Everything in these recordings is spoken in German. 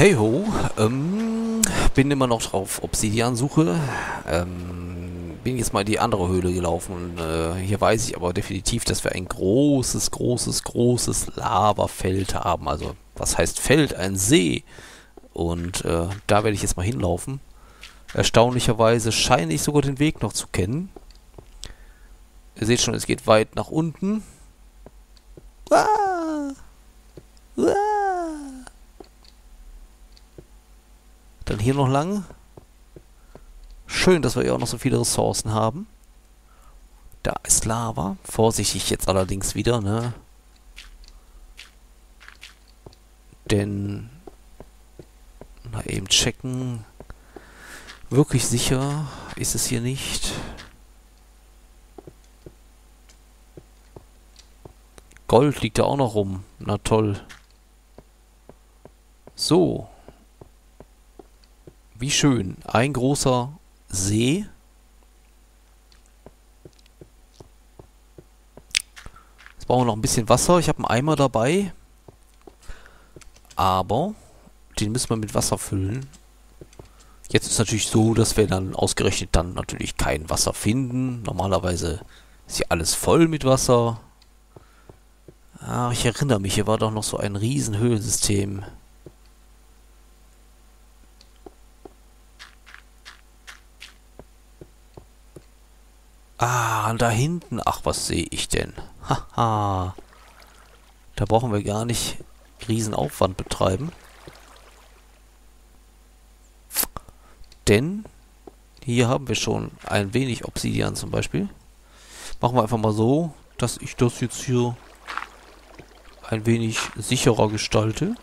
Hey ho, bin immer noch drauf Obsidian-Suche. Bin jetzt mal in die andere Höhle gelaufen und hier weiß ich aber definitiv, dass wir ein großes Lavafeld haben. Also, was heißt Feld? Ein See. Und da werde ich jetzt mal hinlaufen. Erstaunlicherweise scheine ich sogar den Weg noch zu kennen. Ihr seht schon, es geht weit nach unten. Ah! Ah! Dann hier noch lang. Schön, dass wir hier auch noch so viele Ressourcen haben. Da ist Lava. Vorsichtig jetzt allerdings wieder, ne? Denn... mal eben checken. Wirklich sicher ist es hier nicht. Gold liegt da auch noch rum. Na toll. So. Wie schön. Ein großer See. Jetzt brauchen wir noch ein bisschen Wasser. Ich habe einen Eimer dabei. Aber den müssen wir mit Wasser füllen. Jetzt ist natürlich so, dass wir dann ausgerechnet dann natürlich kein Wasser finden. Normalerweise ist hier alles voll mit Wasser. Ah, ich erinnere mich, hier war doch noch so ein riesen Höhlensystem. Ah, und da hinten. Ach, was sehe ich denn? Haha. Da brauchen wir gar nicht riesen Aufwand betreiben. Denn hier haben wir schon ein wenig Obsidian zum Beispiel. Machen wir einfach mal so, dass ich das jetzt hier ein wenig sicherer gestalte.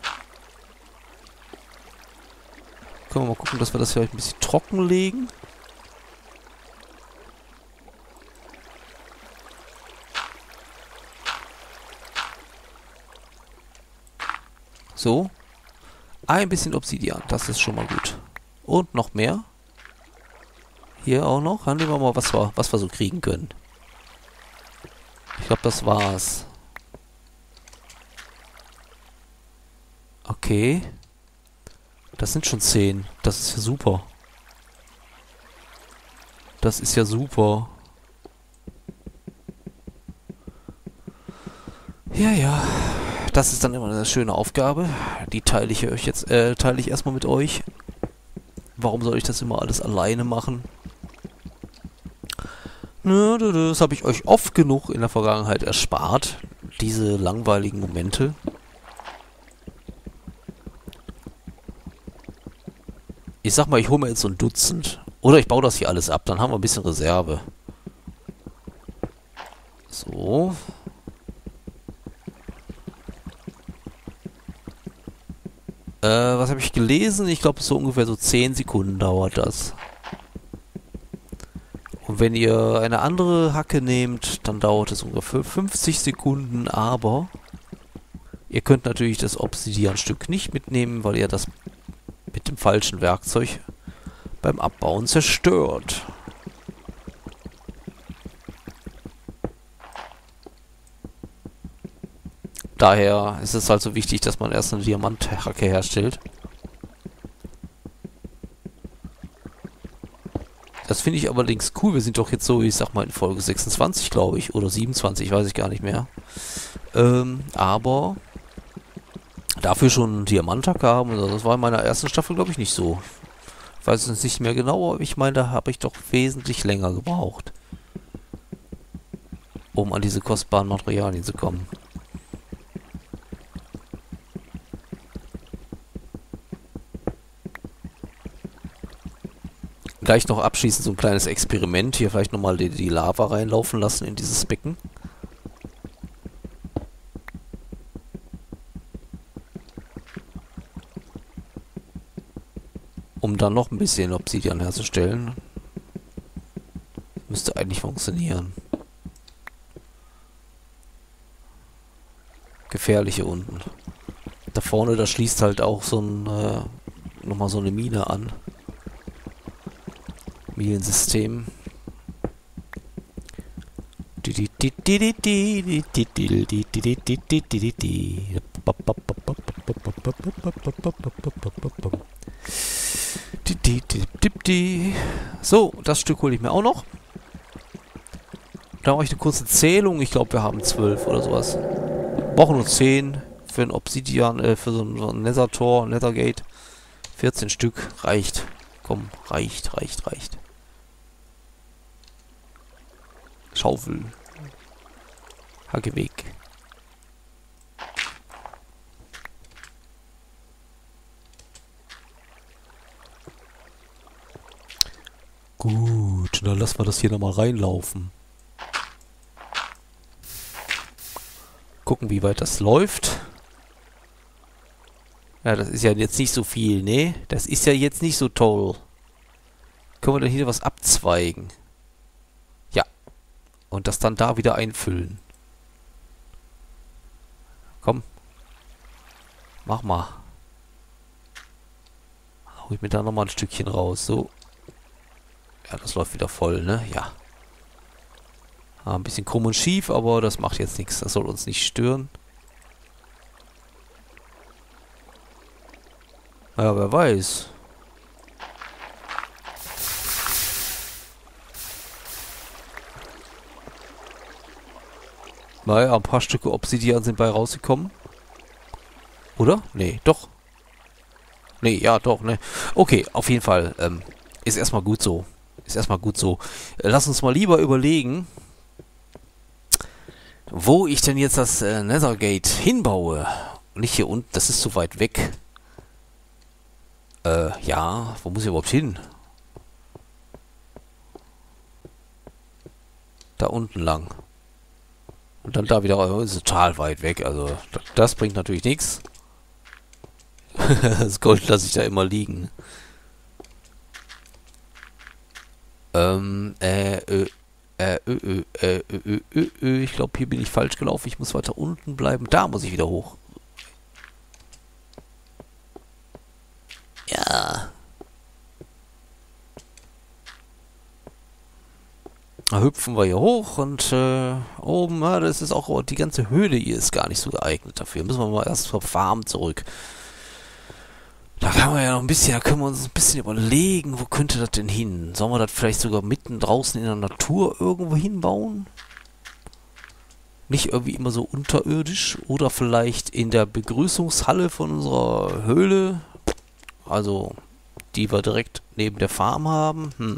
Können wir mal gucken, dass wir das vielleicht ein bisschen trocken legen. So. Ein bisschen Obsidian, das ist schon mal gut. Und noch mehr. Hier auch noch. Dann nehmen wir mal, was wir so kriegen können. Ich glaube, das war's. Okay. Das sind schon 10. Das ist ja super. Das ist ja super. Ja, ja. Das ist dann immer eine schöne Aufgabe. Die teile ich euch jetzt, teile ich erstmal mit euch. Warum soll ich das immer alles alleine machen? Nö, das habe ich euch oft genug in der Vergangenheit erspart. Diese langweiligen Momente. Ich sag mal, ich hole mir jetzt so ein Dutzend. Oder ich baue das hier alles ab, dann haben wir ein bisschen Reserve. So. Was habe ich gelesen? Ich glaube, so ungefähr so 10 Sekunden dauert das. Und wenn ihr eine andere Hacke nehmt, dann dauert es ungefähr 50 Sekunden, aber ihr könnt natürlich das Obsidianstück nicht mitnehmen, weil ihr das mit dem falschen Werkzeug beim Abbauen zerstört. Daher ist es halt so wichtig, dass man erst eine Diamanthacke herstellt. Das finde ich allerdings cool. Wir sind doch jetzt so, ich sag mal, in Folge 26, glaube ich. Oder 27, weiß ich gar nicht mehr. Aber dafür schon einen Diamanthacke haben. Also das war in meiner ersten Staffel, glaube ich, nicht so. Ich weiß es nicht mehr genau, aber ich meine, da habe ich doch wesentlich länger gebraucht, um an diese kostbaren Materialien zu kommen. Gleich noch abschließend so ein kleines Experiment. Hier vielleicht nochmal die Lava reinlaufen lassen in dieses Becken. Um dann noch ein bisschen Obsidian herzustellen. Müsste eigentlich funktionieren. Gefährlich hier unten. Da vorne, da schließt halt auch so ein nochmal so eine Mine an. Minensystem. So, das Stück hole ich mir auch noch. Da mache ich eine kurze Zählung. Ich glaube, wir haben 12 oder sowas. Brauchen nur 10 für ein Obsidian, für so ein Nether-Tor, Nethergate. 14 Stück. Reicht. Komm, reicht. Schaufel. Hacke weg. Gut, dann lassen wir das hier nochmal reinlaufen. Gucken, wie weit das läuft. Ja, das ist ja jetzt nicht so viel, ne? Das ist ja jetzt nicht so toll. Können wir denn hier was abzweigen? Ja. Und das dann da wieder einfüllen. Komm. Mach mal. Hol ich mir da nochmal ein Stückchen raus. So. Ja, das läuft wieder voll, ne? Ja. Ein bisschen krumm und schief, aber das macht jetzt nichts. Das soll uns nicht stören. Ja, wer weiß. Naja, ein paar Stücke Obsidian sind bei rausgekommen. Oder? Nee, doch. Nee, ja, doch, ne. Okay, auf jeden Fall. Ist erstmal gut so. Lass uns mal lieber überlegen, wo ich denn jetzt das Nethergate hinbaue. Nicht hier unten, das ist zu weit weg. Ja, wo muss ich überhaupt hin? Da unten lang. Und dann da wieder, ist total weit weg. Also, das bringt natürlich nichts. Das Gold lasse ich da immer liegen. Ich glaube, hier bin ich falsch gelaufen. Ich muss weiter unten bleiben. Da muss ich wieder hoch. Ja. Da hüpfen wir hier hoch und oben, das ist auch, die ganze Höhle hier ist gar nicht so geeignet dafür. Müssen wir mal erst zur Farm zurück. Da kann man ja noch ein bisschen, da können wir uns ein bisschen überlegen, wo könnte das denn hin? Sollen wir das vielleicht sogar mitten draußen in der Natur irgendwo hinbauen? Nicht irgendwie immer so unterirdisch oder vielleicht in der Begrüßungshalle von unserer Höhle, also die wir direkt neben der Farm haben.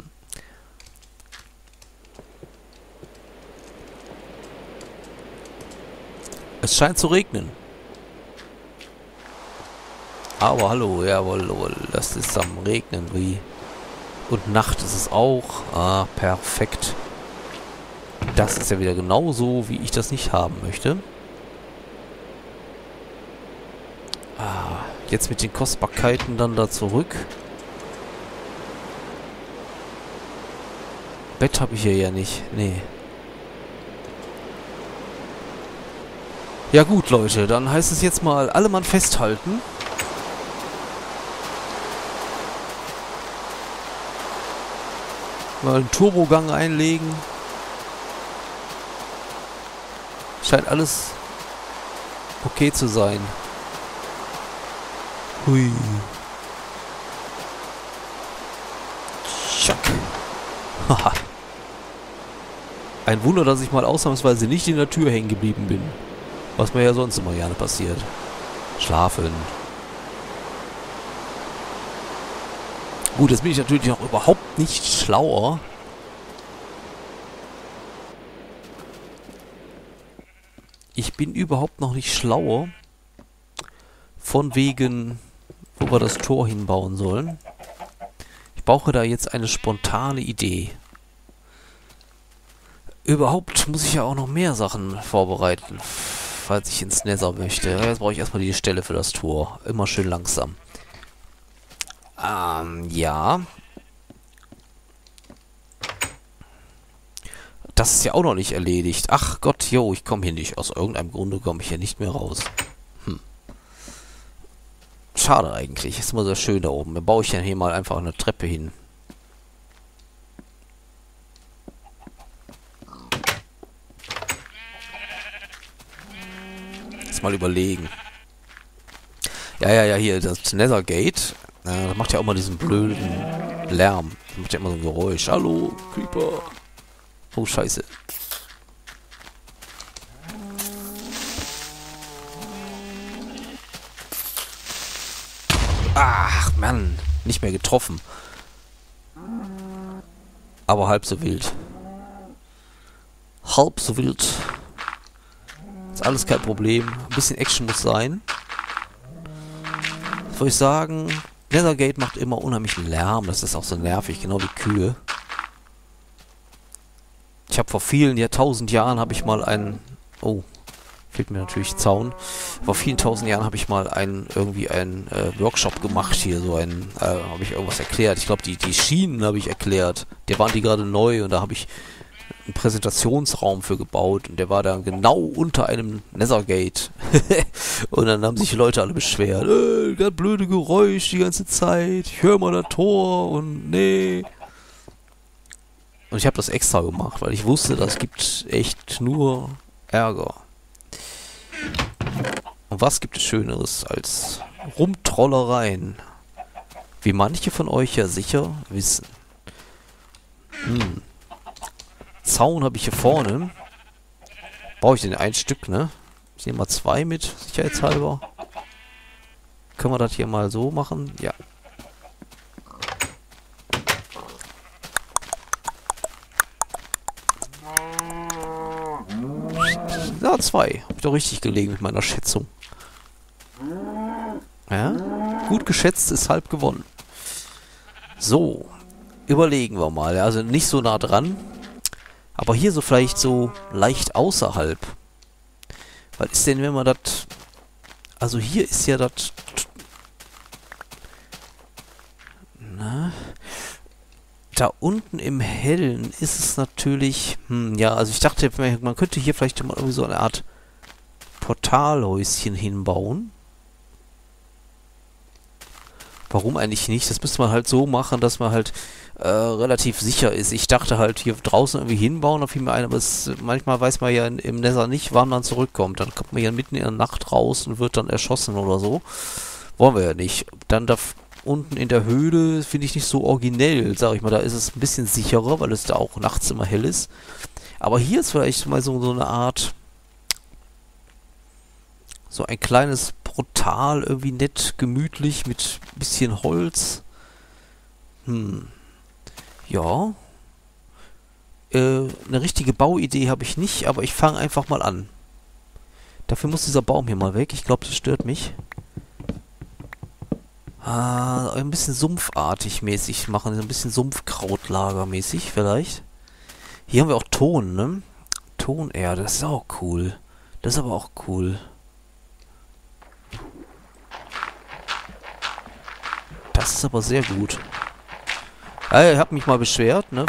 Es scheint zu regnen. Aber hallo, jawohl, das ist am Regnen, wie. Und Nacht ist es auch. Ah, perfekt. Das ist ja wieder genauso, wie ich das nicht haben möchte. Ah, jetzt mit den Kostbarkeiten dann da zurück. Bett habe ich hier ja nicht. Nee. Ja gut, Leute, dann heißt es jetzt mal, alle Mann festhalten. Mal einen Turbogang einlegen. Scheint alles okay zu sein. Hui. Tschack. Haha. Ein Wunder, dass ich mal ausnahmsweise nicht in der Tür hängen geblieben bin. Was mir ja sonst immer gerne passiert. Schlafen. Gut, jetzt bin ich natürlich noch überhaupt nicht schlauer. Ich bin überhaupt noch nicht schlauer. Von wegen, wo wir das Tor hinbauen sollen. Ich brauche da jetzt eine spontane Idee. Überhaupt muss ich ja auch noch mehr Sachen vorbereiten, falls ich ins Nether möchte. Jetzt brauche ich erstmal die Stelle für das Tor. Immer schön langsam. Ja. Das ist ja auch noch nicht erledigt. Ach Gott, jo, ich komme hier nicht. Aus irgendeinem Grunde komme ich hier nicht mehr raus. Schade eigentlich. Ist immer sehr schön da oben. Dann baue ich ja hier mal einfach eine Treppe hin. Jetzt mal überlegen. Ja, ja, ja, hier, das Nethergate. Das macht ja auch mal diesen blöden Lärm. Das macht ja immer so ein Geräusch. Hallo, Creeper. Oh, scheiße. Ach, Mann. Nicht mehr getroffen. Aber halb so wild. Halb so wild. Ist alles kein Problem. Ein bisschen Action muss sein. Was soll ich sagen? Nethergate macht immer unheimlichen Lärm. Das ist auch so nervig, genau wie Kühe. Ich habe vor vielen tausend Jahren habe ich mal einen... Oh, fehlt mir natürlich Zaun. Vor vielen tausend Jahren habe ich mal einen Workshop gemacht hier. So einen, habe ich irgendwas erklärt. Ich glaube, die Schienen habe ich erklärt. Die waren gerade neu und da habe ich einen Präsentationsraum für gebaut und der war dann genau unter einem Nethergate. Und dann haben sich die Leute alle beschwert. Ganz blöde Geräusch die ganze Zeit. Ich höre mal das Tor und nee. Und ich habe das extra gemacht, weil ich wusste, das gibt echt nur Ärger. Und was gibt es Schöneres als Rumtrollereien? Wie manche von euch ja sicher wissen. Zaun habe ich hier vorne. Brauche ich den ein Stück, ne? Ich nehme mal 2 mit, sicherheitshalber. Können wir das hier mal so machen? Ja. Ja, 2. Hab ich doch richtig gelegen mit meiner Schätzung. Ja? Gut geschätzt ist halb gewonnen. So. Überlegen wir mal. Also nicht so nah dran. Aber hier so vielleicht so leicht außerhalb. Was ist denn, wenn man das... Also hier ist ja das... Na... Da unten im Hellen ist es natürlich... ja, also ich dachte, man könnte hier vielleicht mal irgendwie so eine Art Portalhäuschen hinbauen. Warum eigentlich nicht? Das müsste man halt so machen, dass man halt relativ sicher ist. Ich dachte halt hier draußen irgendwie hinbauen, da fiel mir ein, aber manchmal weiß man ja im Nether nicht, wann man zurückkommt. Dann kommt man ja mitten in der Nacht raus und wird dann erschossen oder so. Wollen wir ja nicht. Dann da unten in der Höhle finde ich nicht so originell, sag ich mal. Da ist es ein bisschen sicherer, weil es da auch nachts immer hell ist. Aber hier ist vielleicht mal so eine Art, so ein kleines Portal, irgendwie nett, gemütlich, mit ein bisschen Holz. Ja. Eine richtige Bauidee habe ich nicht, aber ich fange einfach mal an. Dafür muss dieser Baum hier mal weg. Ich glaube, das stört mich. Ein bisschen sumpfartig mäßig machen. Ein bisschen Sumpfkrautlager mäßig vielleicht. Hier haben wir auch Ton, ne? Tonerde, das ist auch cool. Das ist aber auch cool. Das ist aber sehr gut. Ich hab mich mal beschwert, ne?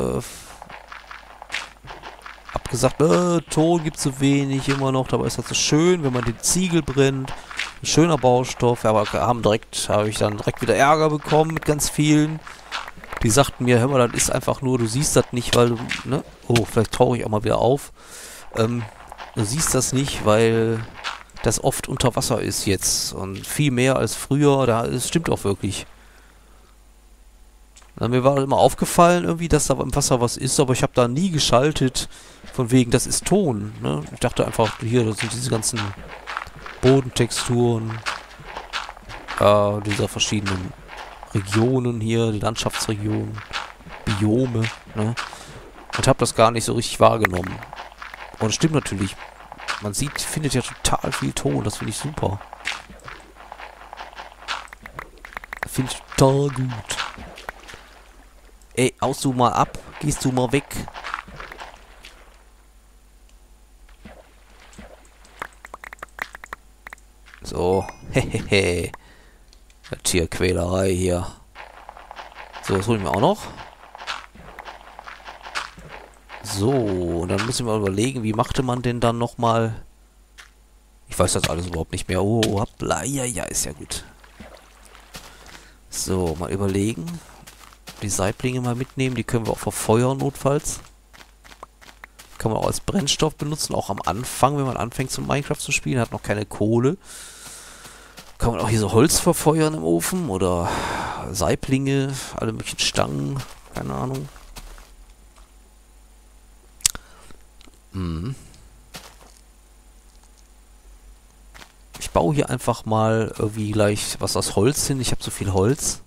Hab gesagt, Ton gibt so wenig immer noch, dabei ist das so schön, wenn man den Ziegel brennt. Ein schöner Baustoff, aber habe ich dann direkt wieder Ärger bekommen mit ganz vielen. Die sagten mir, hör mal, das ist einfach nur, du siehst das nicht, weil du, ne? Oh, vielleicht tauche ich auch mal wieder auf. Du siehst das nicht, weil das oft unter Wasser ist jetzt. Und viel mehr als früher, es stimmt auch wirklich. Mir war immer aufgefallen irgendwie, dass da im Wasser was ist, aber ich habe da nie geschaltet, von wegen, das ist Ton. Ne? Ich dachte einfach, hier, das sind diese ganzen Bodentexturen, dieser verschiedenen Regionen hier, die Landschaftsregionen, Biome, ne? Und habe das gar nicht so richtig wahrgenommen. Und es stimmt natürlich, man findet ja total viel Ton, das finde ich super. Finde ich total gut. Ey, haust du mal ab? Gehst du mal weg? So, hehehe. Tierquälerei hier. So, das holen wir auch noch. So, und dann müssen wir überlegen, wie machte man denn dann nochmal... Ich weiß das alles überhaupt nicht mehr. Oh, hoppla, ja, ist ja gut. So, mal überlegen. Die Saiblinge mal mitnehmen, die können wir auch verfeuern notfalls. Kann man auch als Brennstoff benutzen, auch am Anfang, wenn man anfängt zum Minecraft zu spielen, hat noch keine Kohle. Kann man auch hier so Holz verfeuern im Ofen oder Saiblinge, alle möglichen Stangen, keine Ahnung. Ich baue hier einfach mal irgendwie gleich was aus Holz hin. Ich habe so viel Holz.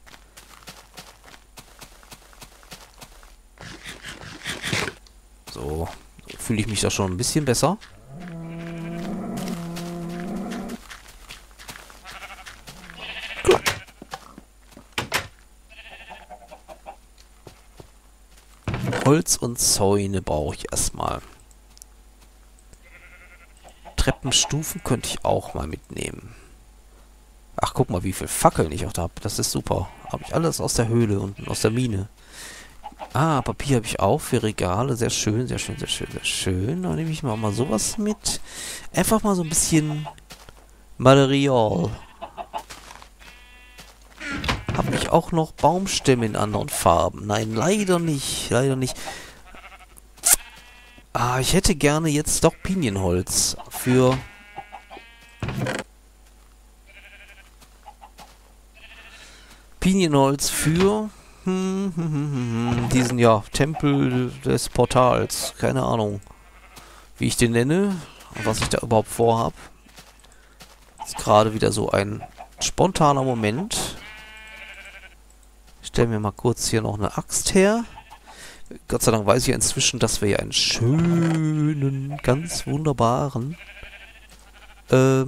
So fühle ich mich da schon ein bisschen besser. Holz und Zäune brauche ich erstmal. Treppenstufen könnte ich auch mal mitnehmen. Ach, guck mal, wie viel Fackeln ich auch da habe. Das ist super. Habe ich alles aus der Höhle und aus der Mine. Ah, Papier habe ich auch für Regale. Sehr schön, sehr schön, sehr schön, sehr schön. Dann nehme ich mal sowas mit. Einfach mal so ein bisschen Material. Habe ich auch noch Baumstämme in anderen Farben? Nein, leider nicht. Leider nicht. Ah, ich hätte gerne jetzt doch Pinienholz für... Pinienholz für... diesen, ja, Tempel des Portals. Keine Ahnung, wie ich den nenne und was ich da überhaupt vorhab. Ist gerade wieder so ein spontaner Moment. Ich stelle mir mal kurz hier noch eine Axt her. Gott sei Dank weiß ich ja inzwischen, dass wir hier einen schönen, ganz wunderbaren das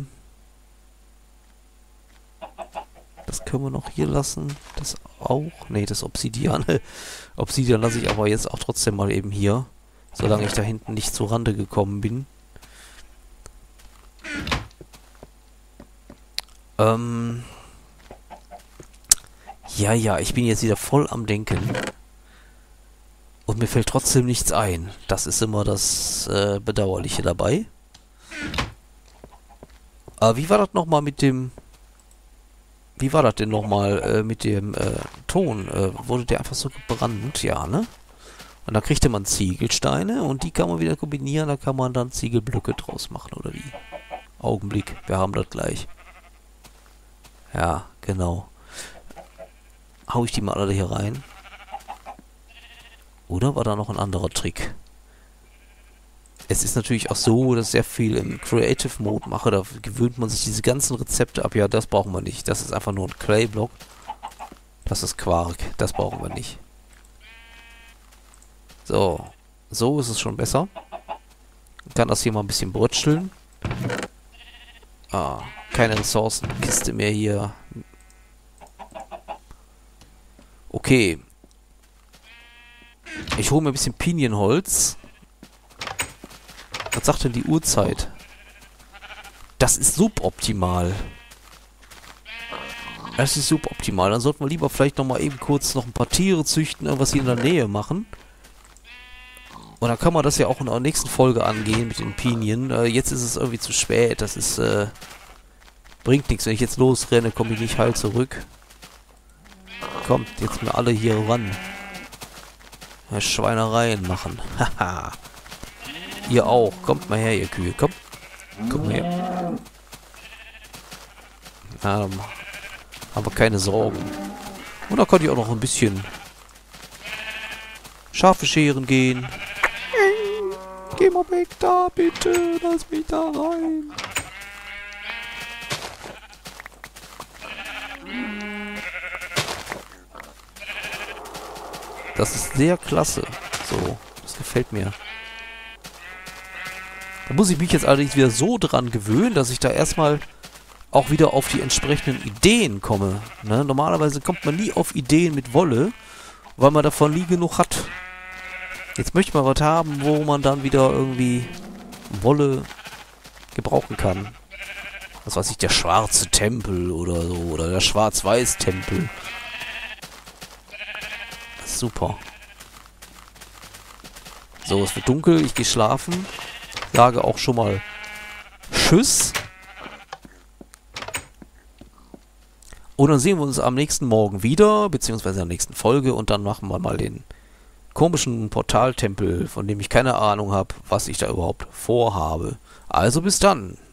können wir noch hier lassen. Das auch. Ne, das Obsidian. Obsidian lasse ich aber jetzt auch trotzdem mal eben hier. Solange ich da hinten nicht zur Rande gekommen bin. Ja, ich bin jetzt wieder voll am Denken. Und mir fällt trotzdem nichts ein. Das ist immer das Bedauerliche dabei. Wie war das nochmal mit dem... Wie war das denn nochmal mit dem Ton? Wurde der einfach so gebrannt? Ja, ne? Und da kriegte man Ziegelsteine und die kann man wieder kombinieren. Da kann man dann Ziegelblöcke draus machen, oder wie? Augenblick, wir haben das gleich. Ja, genau. Hau ich die mal alle hier rein? Oder war da noch ein anderer Trick? Es ist natürlich auch so, dass ich sehr viel im Creative Mode mache. Da gewöhnt man sich diese ganzen Rezepte ab. Ja, das brauchen wir nicht. Das ist einfach nur ein Clay-Block. Das ist Quark. Das brauchen wir nicht. So. So ist es schon besser. Ich kann das hier mal ein bisschen brötscheln. Ah, keine Ressourcenkiste mehr hier. Okay. Ich hole mir ein bisschen Pinienholz. Was sagt denn die Uhrzeit? Das ist suboptimal. Das ist suboptimal. Dann sollten wir lieber vielleicht nochmal eben kurz noch ein paar Tiere züchten, irgendwas hier in der Nähe machen. Und dann kann man das ja auch in der nächsten Folge angehen mit den Pinien. Jetzt ist es irgendwie zu spät. Das ist, bringt nichts. Wenn ich jetzt losrenne, komme ich nicht heil zurück. Kommt, jetzt mal alle hier ran. Ja, Schweinereien machen. Haha. Ihr auch. Kommt mal her, ihr Kühe. Kommt. Kommt mal her. Ja, dann haben wir keine Sorgen. Und da kann ich auch noch ein bisschen Schafe scheren gehen. Geh mal weg da, bitte. Lass mich da rein. Das ist sehr klasse. So, das gefällt mir. Da muss ich mich jetzt allerdings wieder so dran gewöhnen, dass ich da erstmal auch wieder auf die entsprechenden Ideen komme. Ne? Normalerweise kommt man nie auf Ideen mit Wolle, weil man davon nie genug hat. Jetzt möchte man was haben, wo man dann wieder irgendwie Wolle gebrauchen kann. Was weiß ich, der schwarze Tempel oder so, oder der schwarz-weiß-Tempel. Super. So, es wird dunkel, ich gehe schlafen. Sage auch schon mal Tschüss. Und dann sehen wir uns am nächsten Morgen wieder, beziehungsweise in der nächsten Folge. Und dann machen wir mal den komischen Portaltempel, von dem ich keine Ahnung habe, was ich da überhaupt vorhabe. Also bis dann.